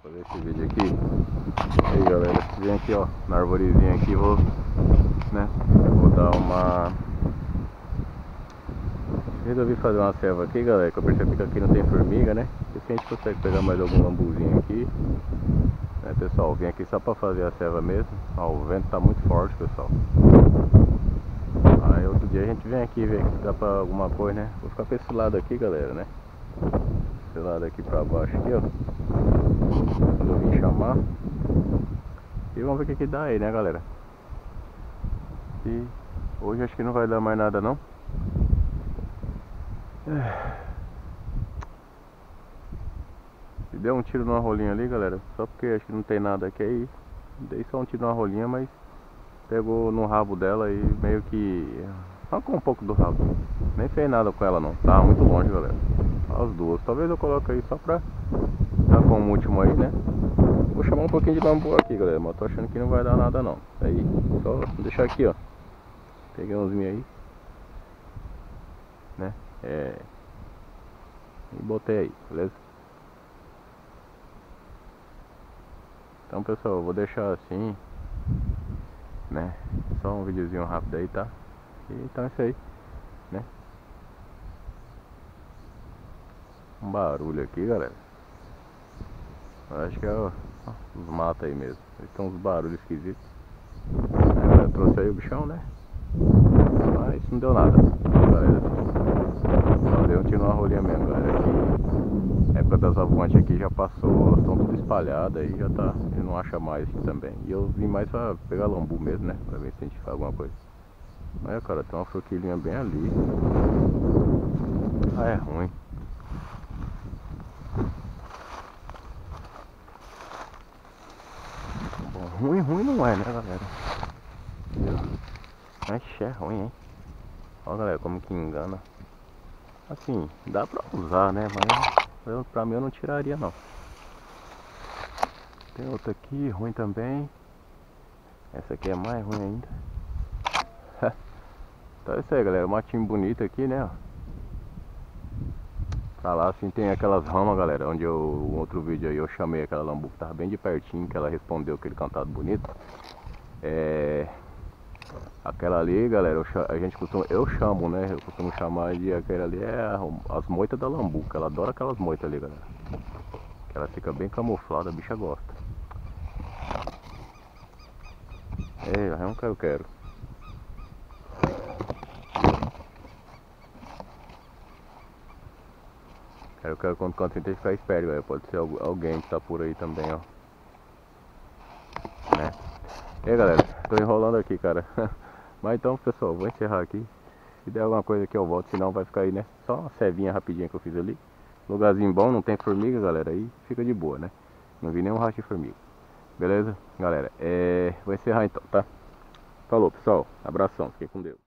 fazer esse vídeo aqui. Aí galera, vem aqui ó, na arvorezinha aqui, vou dar uma... Resolvi fazer uma serva aqui galera, que eu percebi que aqui não tem formiga, né? E se a gente consegue pegar mais algum lambuzinho aqui, né pessoal, vim aqui só pra fazer a serva mesmo. Ó, o vento tá muito forte pessoal. Aí outro dia a gente vem aqui ver se dá pra alguma coisa, né? Vou ficar pra esse lado aqui galera, né? Esse lado aqui pra baixo aqui ó, quando eu vim chamar. E vamos ver o que dá aí, né galera. E hoje acho que não vai dar mais nada não. E deu um tiro numa rolinha ali galera, só porque acho que não tem nada aqui aí. Dei só um tiro numa rolinha, mas pegou no rabo dela e meio que arrancou um pouco do rabo. Nem fez nada com ela não, tava muito longe galera. As duas, talvez eu coloque aí só pra dar como último aí, né. Vou chamar um pouquinho de lambu aqui galera, mas tô achando que não vai dar nada não. Aí, só deixar aqui ó. Peguei uns minhos aí, né, e botei aí, beleza? Então pessoal, eu vou deixar assim, né, só um videozinho rápido aí, tá? E, então é isso aí, né? Um barulho aqui galera, eu acho que é os matos aí mesmo. Estão uns barulhos esquisitos. Eu trouxe aí o bichão, né? Mas não deu nada, galera. Só deu um tiro numa rolinha mesmo, galera. Aqui, a época das avontes aqui já passou, elas estão tudo espalhadas aí, já tá, eu não acha mais aqui também. E eu vim mais pra pegar lambu mesmo, né? Pra ver se a gente faz alguma coisa. Olha cara, tem uma forquilhinha bem ali. Ah, é ruim. Bom, ruim não é, né galera? Mas é ruim, hein? Ó galera, como que engana. Assim, dá pra usar, né? Mas pra mim eu não tiraria não. Tem outra aqui, ruim também. Essa aqui é mais ruim ainda. Então é isso aí galera, matinho bonito aqui, né? Pra lá assim tem aquelas ramas galera, onde um outro vídeo aí eu chamei aquela lambu que tava bem de pertinho, que ela respondeu aquele cantado bonito. Aquela ali galera, eu chamo, né? Eu costumo chamar de aquela ali as moitas da lambu, que ela adora aquelas moitas ali galera. Que ela fica bem camuflada, a bicha gosta. É um que eu quero. Eu quero quando tem que ficar esperto, galera. Pode ser alguém que tá por aí também, ó. Né? E aí galera, tô enrolando aqui, cara. Mas então pessoal, vou encerrar aqui. Se der alguma coisa aqui eu volto, senão vai ficar aí, né? Só uma cevinha rapidinha que eu fiz ali. Lugarzinho bom, não tem formiga, galera. Aí fica de boa, né? Não vi nenhum rastro de formiga. Beleza? Galera, vou encerrar então, tá? Falou pessoal, abração, fiquem com Deus.